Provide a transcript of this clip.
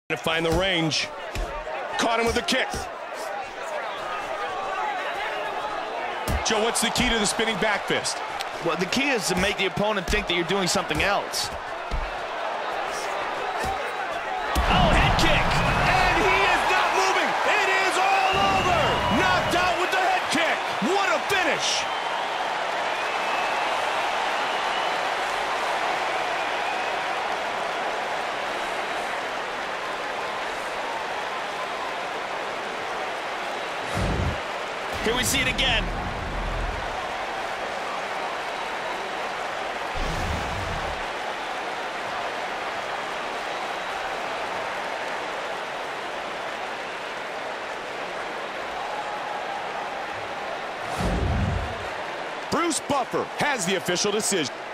To find the range. Caught him with a kick. Joe, what's the key to the spinning back fist? Well, the key is to make the opponent think that you're doing something else. Oh, head kick! And he is not moving! It is all over! Knocked out with the head kick! What a finish! Here we see it again. Bruce Buffer has the official decision.